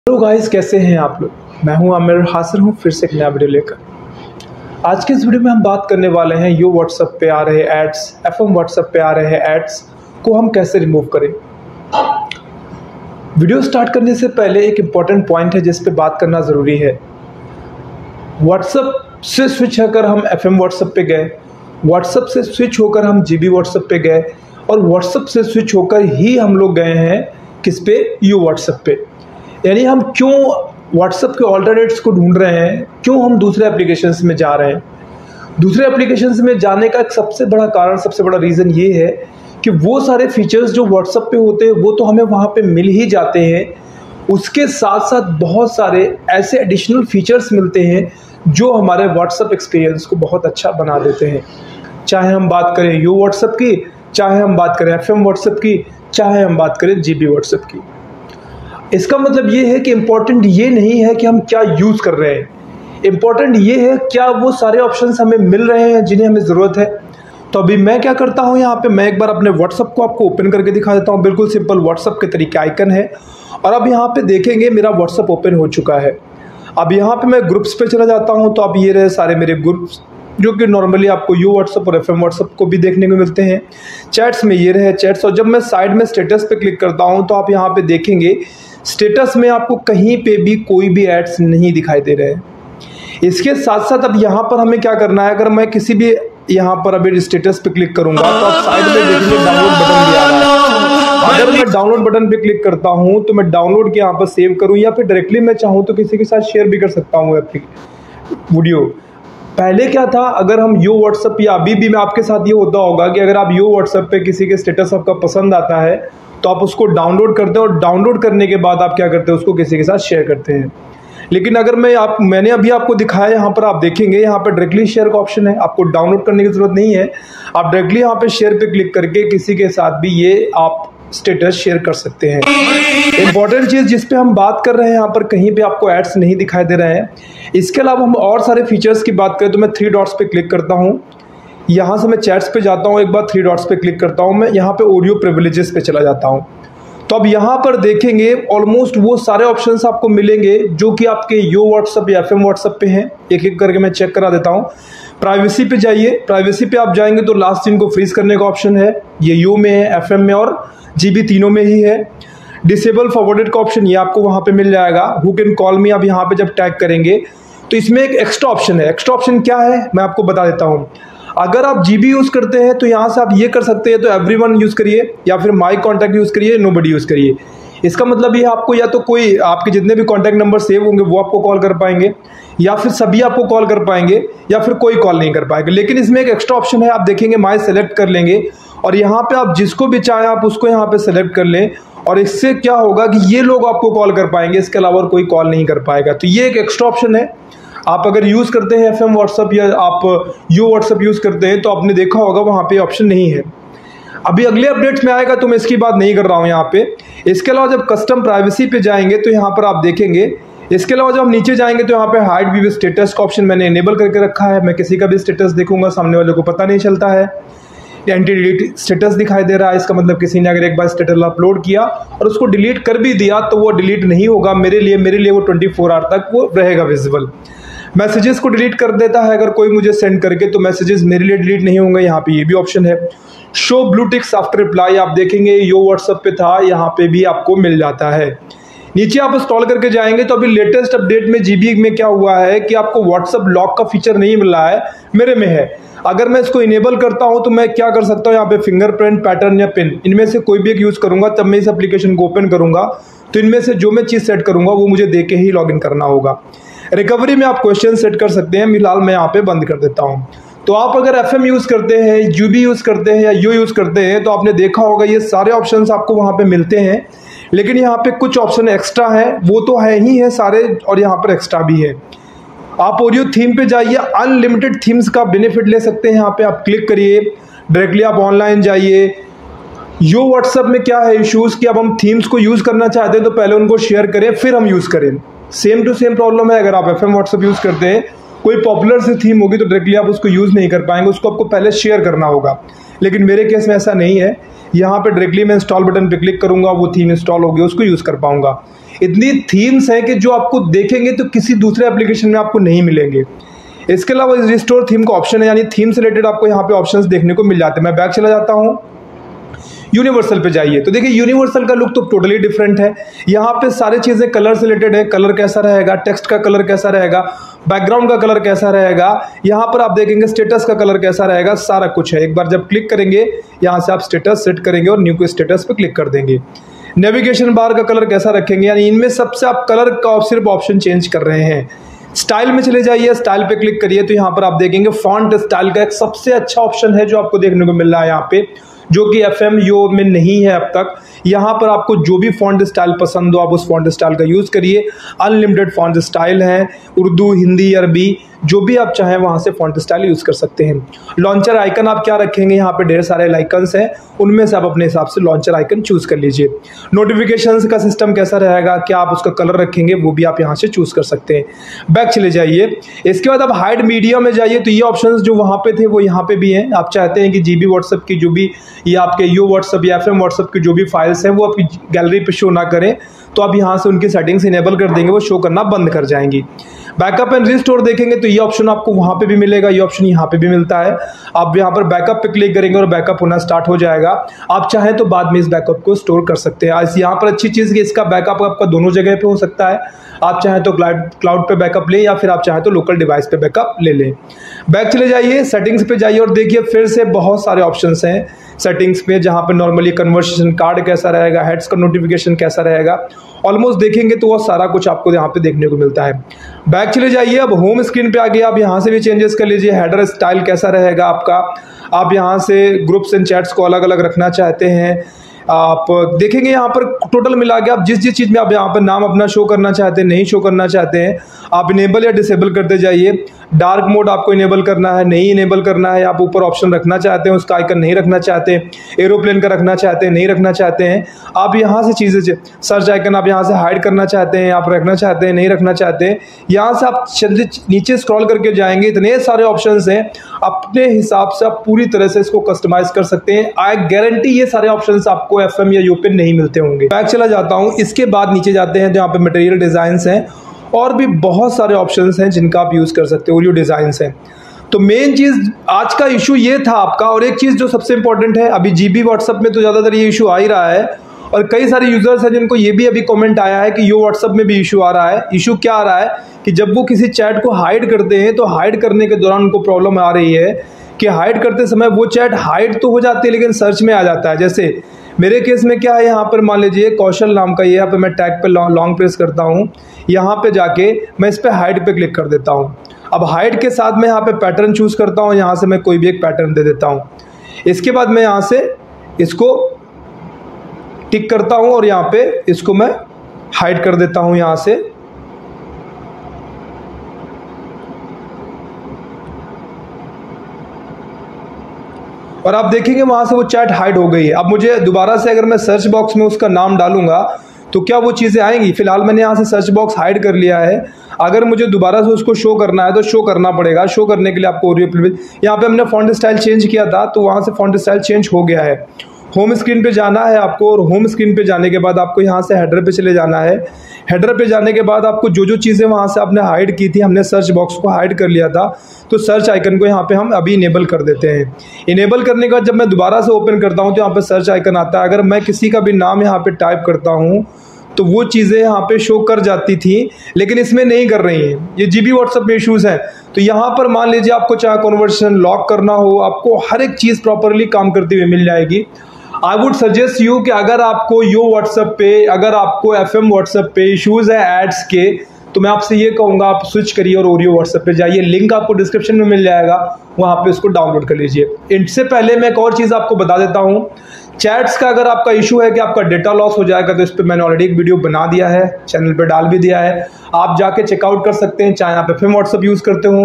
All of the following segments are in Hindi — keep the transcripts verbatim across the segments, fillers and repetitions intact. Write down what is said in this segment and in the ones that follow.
हेलो गाइस, कैसे हैं आप लोग। मैं हूं आमिर, हाजिर हूं फिर से एक नया वीडियो लेकर। आज के इस वीडियो में हम बात करने वाले हैं यो व्हाट्सएप पे आ रहे एड्स, एफएम व्हाट्सएप पे आ रहे एड्स को हम कैसे रिमूव करें। वीडियो स्टार्ट करने से पहले एक इम्पॉर्टेंट पॉइंट है जिस पे बात करना ज़रूरी है। व्हाट्सएप से स्विच होकर हम एफएम व्हाट्सएप पे गए, व्हाट्सएप से स्विच होकर हम जीबी व्हाट्सएप पे गए और व्हाट्सएप से स्विच होकर ही हम लोग गए हैं किस पे, यो व्हाट्सएप पे। यानी हम क्यों व्हाट्सएप के ऑल्टरनेट्स को ढूंढ रहे हैं, क्यों हम दूसरे एप्लीकेशंस में जा रहे हैं। दूसरे एप्लीकेशंस में जाने का एक सबसे बड़ा कारण, सबसे बड़ा रीज़न ये है कि वो सारे फीचर्स जो व्हाट्सएप पे होते हैं वो तो हमें वहाँ पे मिल ही जाते हैं, उसके साथ साथ बहुत सारे ऐसे एडिशनल फीचर्स मिलते हैं जो हमारे व्हाट्सएप एक्सपीरियंस को बहुत अच्छा बना देते हैं। चाहे हम बात करें यो व्हाट्सएप की, चाहे हम बात करें एफ एम व्हाट्सएप की, चाहे हम बात करें जी बी व्हाट्सएप की। इसका मतलब ये है कि इम्पॉर्टेंट ये नहीं है कि हम क्या यूज़ कर रहे हैं, इम्पॉर्टेंट ये है क्या वो सारे ऑप्शंस हमें मिल रहे हैं जिन्हें हमें ज़रूरत है। तो अभी मैं क्या करता हूँ, यहाँ पे मैं एक बार अपने व्हाट्सएप को आपको ओपन करके दिखा देता हूँ। बिल्कुल सिंपल व्हाट्सएप के तरीके आइकन है और अब यहाँ पे देखेंगे मेरा व्हाट्सएप ओपन हो चुका है। अब यहाँ पे मैं ग्रुप्स पे चला जाता हूँ तो अब ये रहे सारे मेरे ग्रुप्स जो कि नॉर्मली आपको यो व्हाट्सएप और एफ एम व्हाट्सएप को भी देखने को मिलते हैं। चैट्स में ये रहे चैट्स, और जब मैं साइड में स्टेटस पे क्लिक करता हूँ तो आप यहाँ पे देखेंगे स्टेटस में आपको कहीं पे भी कोई भी एड्स नहीं दिखाई दे रहे हैं। इसके साथ साथ अब यहाँ पर हमें क्या करना है, अगर मैं किसी भी यहाँ पर अभी स्टेटस पे क्लिक करूंगा तो आप साइड में देखेंगे डाउनलोड बटन भी आ रहा है। अगर मैं डाउनलोड बटन पे क्लिक करता हूँ तो मैं डाउनलोड के यहाँ पर सेव करूँ या फिर डायरेक्टली मैं चाहूँ तो किसी के साथ शेयर भी कर सकता हूँ वीडियो। पहले क्या था, अगर हम यो व्हाट्सएप या अभी भी मैं आपके साथ ये होता होगा कि अगर आप यो व्हाट्सएप पे किसी के स्टेटस आपका पसंद आता है तो आप उसको डाउनलोड करते हैं और डाउनलोड करने के बाद आप क्या करते हैं, उसको किसी के साथ शेयर करते हैं। लेकिन अगर मैं आप मैंने अभी आपको दिखाया, यहाँ पर आप देखेंगे यहाँ पर डायरेक्टली शेयर का ऑप्शन है, आपको डाउनलोड करने की जरूरत नहीं है। आप डायरेक्टली यहाँ पे शेयर पे क्लिक करके किसी के साथ भी ये आप स्टेटस शेयर कर सकते हैं। इंपॉर्टेंट चीज़ जिस पे हम बात कर रहे हैं, यहाँ पर कहीं पे आपको एड्स नहीं दिखाई दे रहे हैं। इसके अलावा हम और सारे फीचर्स की बात करें तो मैं थ्री डॉट्स पे क्लिक करता हूँ, यहाँ से मैं चैट्स पे जाता हूँ, एक बार थ्री डॉट्स पे क्लिक करता हूँ, मैं यहाँ पे ऑडियो प्रिविलेजेस पे चला जाता हूँ। तो अब यहाँ पर देखेंगे ऑलमोस्ट वो सारे ऑप्शंस आपको मिलेंगे जो कि आपके यो व्हाट्सएप या एफ एम व्हाट्सएप पे हैं। एक एक करके मैं चेक करा देता हूँ। प्राइवेसी पे जाइए, प्राइवेसी पे आप जाएंगे तो लास्ट सीन को फ्रीज करने का ऑप्शन है, ये यो में है, एफ एम में और जीबी तीनों में ही है। डिसेबल फॉरवर्डेड का ऑप्शन ये आपको वहाँ पे मिल जाएगा। हु कैन कॉल मी आप यहाँ पे जब टैग करेंगे तो इसमें एक एक्स्ट्रा ऑप्शन है। एक्स्ट्रा ऑप्शन क्या है मैं आपको बता देता हूँ। अगर आप जीबी यूज़ करते हैं तो यहाँ से आप ये कर सकते हैं, तो एवरीवन यूज़ करिए या फिर माई कॉन्टैक्ट यूज़ करिए, नोबडी यूज़ करिए। इसका मतलब ये आपको या तो कोई आपके जितने भी कॉन्टैक्ट नंबर सेव होंगे वो आपको कॉल कर पाएंगे, या फिर सभी आपको कॉल कर पाएंगे, या फिर कोई कॉल नहीं कर पाएंगे। लेकिन इसमें एक एक्स्ट्रा ऑप्शन है, आप देखेंगे माई सेलेक्ट कर लेंगे और यहाँ पे आप जिसको भी चाहें आप उसको यहाँ पे सेलेक्ट कर लें, और इससे क्या होगा कि ये लोग आपको कॉल कर पाएंगे, इसके अलावा और कोई कॉल नहीं कर पाएगा। तो ये एक एक्स्ट्रा ऑप्शन है। आप अगर यूज़ करते हैं एफ एम व्हाट्सएप या आप यो व्हाट्सएप यूज़ करते हैं तो आपने देखा होगा वहाँ पे ऑप्शन नहीं है। अभी अगले अपडेट्स में आएगा तो मैं इसकी बात नहीं कर रहा हूँ यहाँ पे। इसके अलावा जब कस्टम प्राइवेसी पे जाएंगे तो यहाँ पर आप देखेंगे, इसके अलावा जब हम नीचे जाएंगे तो यहाँ पे हाइड व्यू स्टेटस का ऑप्शन मैंने इनेबल करके रखा है। मैं किसी का भी स्टेटस देखूंगा सामने वाले को पता नहीं चलता है। एंटी डिलीट स्टेटस दिखाई दे रहा है, इसका मतलब किसी ने अगर एक बार स्टेटस अपलोड किया और उसको डिलीट कर भी दिया तो वो डिलीट नहीं होगा मेरे लिए मेरे लिए वो ट्वेंटी फोर आवर तक वो रहेगा विजिबल। मैसेजेस को डिलीट कर देता है अगर कोई मुझे सेंड करके, तो मैसेजेस मेरे लिए डिलीट नहीं होंगे। यहाँ पे ये भी ऑप्शन है। Show blue ticks after reply आप देखेंगे यो व्हाट्सएप पे था, यहाँ पे भी आपको मिल जाता है। नीचे आप इंस्टॉल करके जाएंगे तो अभी लेटेस्ट अपडेट में जीबी में क्या हुआ है कि आपको व्हाट्सएप लॉक का फीचर नहीं मिल रहा है, मेरे में है। अगर मैं इसको इनेबल करता हूं तो मैं क्या कर सकता हूं, यहाँ पे फिंगरप्रिंट, पैटर्न या पिन, इनमें से कोई भी एक यूज़ करूंगा। तब मैं इस एप्लीकेशन को ओपन करूंगा तो इनमें से जो मैं चीज़ सेट करूंगा वो मुझे देख के ही लॉगिन करना होगा। रिकवरी में आप क्वेश्चन सेट कर सकते हैं, फिलहाल मैं यहाँ पे बंद कर देता हूँ। तो आप अगर एफ एम यूज़ करते हैं, जीबी यूज़ करते हैं या यू यूज़ करते हैं तो आपने देखा होगा ये सारे ऑप्शंस आपको वहाँ पे मिलते हैं। लेकिन यहाँ पे कुछ ऑप्शन एक्स्ट्रा है, वो तो है ही है सारे, और यहाँ पर एक्स्ट्रा भी है। आप ऑडियो थीम पे जाइए, अनलिमिटेड थीम्स का बेनिफिट ले सकते हैं। यहाँ पे आप क्लिक करिए, डायरेक्टली आप ऑनलाइन जाइए। यो व्हाट्सएप में क्या है इश्यूज़ कि अब हम थीम्स को यूज़ करना चाहते हैं तो पहले उनको शेयर करें फिर हम यूज़ करें। सेम टू सेम प्रॉब्लम है अगर आप एफ एम व्हाट्सएप यूज़ करते हैं, कोई पॉपुलर सी थीम होगी तो डायरेक्टली आप उसको यूज़ नहीं कर पाएंगे, उसको आपको पहले शेयर करना होगा। लेकिन मेरे केस में ऐसा नहीं है, यहाँ पे डायरेक्टली मैं इंस्टॉल बटन पे क्लिक करूँगा, वो थीम इंस्टॉल होगी, उसको यूज़ कर पाऊँगा। इतनी थीम्स हैं कि जो आपको देखेंगे तो किसी दूसरे एप्लीकेशन में आपको नहीं मिलेंगे। इसके अलावा रिस्टोर थीम का ऑप्शन है, यानी थीम से रिलेटेड आपको यहाँ पे ऑप्शंस देखने को मिल जाते हैं। मैं बैक चला जाता हूँ, यूनिवर्सल पे जाइए तो देखिए यूनिवर्सल का लुक तो टोटली डिफरेंट है। यहाँ पे सारी चीज़ें कलर से रिलेटेड है, कलर कैसा रहेगा, टेक्स्ट का कलर कैसा रहेगा, बैकग्राउंड का कलर कैसा रहेगा, यहाँ पर आप देखेंगे स्टेटस का कलर कैसा रहेगा, सारा कुछ है। एक बार जब क्लिक करेंगे यहाँ से आप स्टेटस सेट करेंगे और न्यू के स्टेटस पे क्लिक कर देंगे। नेविगेशन बार का कलर कैसा रखेंगे, यानी इनमें सबसे आप कलर का सिर्फ ऑप्शन चेंज कर रहे हैं। स्टाइल में चले जाइए, स्टाइल पे क्लिक करिए तो यहाँ पर आप देखेंगे फॉन्ट स्टाइल का एक सबसे अच्छा ऑप्शन है जो आपको देखने को मिल रहा है यहाँ पे, जो कि एफ एम यो में नहीं है अब तक। यहाँ पर आपको जो भी फॉन्ट स्टाइल पसंद हो आप उस फॉन्ट स्टाइल का यूज़ करिए। अनलिमिटेड फॉन्ट स्टाइल है, उर्दू, हिंदी, अरबी, जो भी आप चाहें वहाँ से फॉन्ट स्टाइल यूज़ कर सकते हैं। लॉन्चर आइकन आप क्या रखेंगे, यहाँ पे ढेर सारे आइकन्स हैं, उनमें से आप अपने हिसाब से लॉन्चर आइकन चूज़ कर लीजिए। नोटिफिकेशंस का सिस्टम कैसा रहेगा, क्या आप उसका कलर रखेंगे, वो भी आप यहाँ से चूज़ कर सकते हैं। बैक चले जाइए, इसके बाद आप हाइड मीडिया में जाइए तो ये ऑप्शन जो वहाँ पे थे वो यहाँ पे भी हैं। आप चाहते हैं कि जी बी व्हाट्सएप की जो भी ये आपके यू व्हाट्सएप या एफ एम व्हाट्सएप की जो भी फाइल्स हैं वो आपकी गैलरी पे शो ना करें, तो आप यहाँ से उनकी सेटिंग्स इनेबल कर देंगे, वो शो करना बंद कर जाएंगी। बैकअप एंड रिस्टोर देखेंगे तो ये ऑप्शन आपको वहाँ पे भी मिलेगा, ये ऑप्शन यहाँ पे भी मिलता है। आप यहाँ पर बैकअप पे क्लिक करेंगे और बैकअप होना स्टार्ट हो जाएगा। आप चाहें तो बाद में इस बैकअप को स्टोर कर सकते हैं। आज यहाँ पर अच्छी चीज़ कि इसका बैकअप आपका दोनों जगह पे हो सकता है। आप चाहें तो क्लाउड क्लाउड पे बैकअप लें या फिर आप चाहें तो लोकल डिवाइस पे बैकअप ले लें। बैक चले जाइए, सेटिंग्स पे जाइए और देखिए फिर से बहुत सारे ऑप्शंस हैं सेटिंग्स पे, जहाँ पे नॉर्मली कन्वर्सेशन कार्ड कैसा रहेगा, हेड्स का नोटिफिकेशन कैसा रहेगा, ऑलमोस्ट देखेंगे तो वो सारा कुछ आपको यहाँ पे देखने को मिलता है। बैक चले जाइए, अब होम स्क्रीन पे आ गया, आप यहाँ से भी चेंजेस कर लीजिए। हेडर स्टाइल कैसा रहेगा आपका, आप यहाँ से ग्रुप्स एंड चैट्स को अलग अलग रखना चाहते हैं, आप देखेंगे यहाँ पर टोटल मिला के आप जिस जिस चीज़ में आप यहाँ पर नाम अपना शो करना चाहते हैं, नहीं शो करना चाहते हैं, आप इनेबल या डिसेबल करते जाइए। डार्क मोड आपको इनेबल करना है, नहीं इनेबल करना है, आप ऊपर ऑप्शन रखना चाहते हैं, उसका आइकन नहीं रखना चाहते, एरोप्लेन का रखना चाहते हैं, नहीं रखना चाहते हैं, आप यहाँ से चीज़ें, सर्च आइकन आप यहाँ से हाइड करना चाहते हैं, आप रखना चाहते हैं, नहीं रखना चाहते हैं, यहाँ से आप नीचे स्क्रॉल करके जाएंगे, इतने सारे ऑप्शंस हैं, अपने हिसाब से आप पूरी तरह से इसको कस्टमाइज कर सकते हैं। आई गारंटी ये सारे ऑप्शंस आपको एफ एम या यू पे नहीं मिलते होंगे। बैक चला जाता हूँ, इसके बाद नीचे जाते हैं जहाँ पे मटेरियल डिज़ाइंस हैं और भी बहुत सारे ऑप्शंस हैं जिनका आप यूज़ कर सकते हो, ओरियो डिज़ाइंस हैं। तो मेन चीज़ आज का इशू ये था आपका। और एक चीज़ जो सबसे इंपॉर्टेंट है, अभी जीबी व्हाट्सएप में तो ज़्यादातर ये इशू आ ही रहा है और कई सारे यूज़र्स हैं जिनको ये भी अभी कमेंट आया है कि यो व्हाट्सएप में भी इशू आ रहा है। इशू क्या आ रहा है कि जब वो किसी चैट को हाइड करते हैं तो हाइड करने के दौरान उनको प्रॉब्लम आ रही है कि हाइड करते समय वो चैट हाइड तो हो जाती है लेकिन सर्च में आ जाता है। जैसे मेरे केस में क्या है, यहाँ पर मान लीजिए कौशल नाम का ये, यहाँ पे मैं टैग पे लॉन्ग प्रेस करता हूँ, यहाँ पे जाके मैं इस पे हाइड पे क्लिक कर देता हूँ। अब हाइड के साथ मैं यहाँ पे पैटर्न चूज़ करता हूँ, यहाँ से मैं कोई भी एक पैटर्न दे देता हूँ। इसके बाद मैं यहाँ से इसको टिक करता हूँ और यहाँ पे इसको मैं हाइड कर देता हूँ यहाँ से। और आप देखेंगे वहाँ से वो चैट हाइड हो गई है। अब मुझे दोबारा से अगर मैं सर्च बॉक्स में उसका नाम डालूंगा तो क्या वो चीज़ें आएंगी? फिलहाल मैंने यहाँ से सर्च बॉक्स हाइड कर लिया है। अगर मुझे दोबारा से उसको शो करना है तो शो करना पड़ेगा। शो करने के लिए आपको ओरियो, यहाँ पे हमने फॉन्ट स्टाइल चेंज किया था तो वहाँ से फॉन्ट स्टाइल चेंज हो गया है। होम स्क्रीन पे जाना है आपको और होम स्क्रीन पे जाने के बाद आपको यहाँ से हेडर पे चले जाना है। हेडर पे जाने के बाद आपको जो जो चीज़ें वहाँ से आपने हाइड की थी, हमने सर्च बॉक्स को हाइड कर लिया था, तो सर्च आइकन को यहाँ पे हम अभी इनेबल कर देते हैं। इनेबल करने के बाद जब मैं दोबारा से ओपन करता हूँ तो यहाँ पे सर्च आइकन आता है। अगर मैं किसी का भी नाम यहाँ पे टाइप करता हूँ तो वो चीज़ें यहाँ पे शो कर जाती थी, लेकिन इसमें नहीं कर रही हैं। ये जीबी व्हाट्सएप में इशूज़ हैं। तो यहाँ पर मान लीजिए आपको चाहे कन्वर्सेशन लॉक करना हो, आपको हर एक चीज़ प्रॉपरली काम करती हुई मिल जाएगी। आई वुड सजेस्ट यू कि अगर आपको यो व्हाट्सएप पे, अगर आपको एफ एम व्हाट्सएप पे इशूज़ है एड्स के, तो मैं आपसे ये कहूँगा आप स्विच करिए और ओरियो व्हाट्सएप पे जाइए। लिंक आपको डिस्क्रिप्शन में मिल जाएगा, वहाँ पे उसको डाउनलोड कर लीजिए। इससे पहले मैं एक और चीज़ आपको बता देता हूँ, चैट्स का अगर आपका इशू है कि आपका डेटा लॉस हो जाएगा तो इस पर मैंने ऑलरेडी एक वीडियो बना दिया है, चैनल पे डाल भी दिया है, आप जाके चेकआउट कर सकते हैं। चाहे आप एफ एम व्हाट्सएप यूज़ करते हो,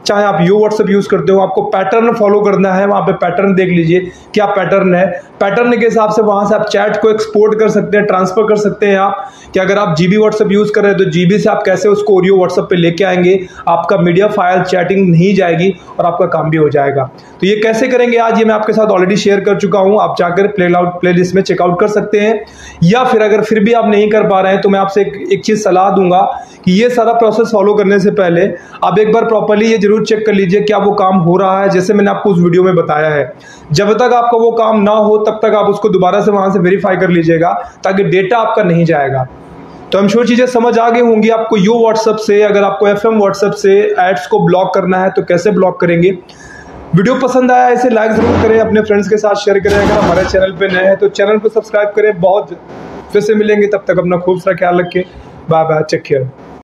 चाहे आप यो व्हाट्सएप यूज़ करते हो, आपको पैटर्न फॉलो करना है, वहाँ पे पैटर्न देख लीजिए क्या पैटर्न है। पैटर्न के हिसाब से वहाँ से आप चैट को एक्सपोर्ट कर सकते हैं, ट्रांसफर कर सकते हैं आप, कि अगर आप जीबी व्हाट्सएप यूज़ कर रहे हैं तो जीबी से आप कैसे उसको ओरियो व्हाट्सएप पे लेके आएंगे, आपका मीडिया फाइल चैटिंग नहीं जाएगी और आपका काम भी हो जाएगा। तो ये कैसे करेंगे आज ये मैं आपके साथ ऑलरेडी शेयर कर चुका हूँ, आप जाकर play out play list check out कर सकते हैं। या फिर अगर फिर भी आप नहीं कर पा रहे हैं तो मैं आपसे एक, एक चीज़ सलाह दूंगा कि ये सारा प्रोसेस फॉलो करने से पहले आप एक बार प्रॉपर्ली ये जरूर चेक कर लीजिए क्या वो काम हो रहा है, जैसे मैंने आपको उस वीडियो में बताया है। जब तक आपका वो काम ना हो तब तक आप उसको दोबारा से वहां से वेरीफाई कर लीजिएगा, ताकि डेटा आपका नहीं जाएगा। तो हम श्योर चीज़ें समझ आ गई होंगी आपको। यो व्हाट्सएप से अगर आपको एफ एम व्हाट्सएप से एड्स को ब्लॉक करना है तो कैसे ब्लॉक करेंगे। वीडियो पसंद आया इसे लाइक जरूर करें, अपने फ्रेंड्स के साथ शेयर करें। अगर हमारे चैनल पे नए हैं तो चैनल को सब्सक्राइब करें। बहुत फिर से मिलेंगे, तब तक अपना खूब सारा ख्याल रखें। Bye bye, take care.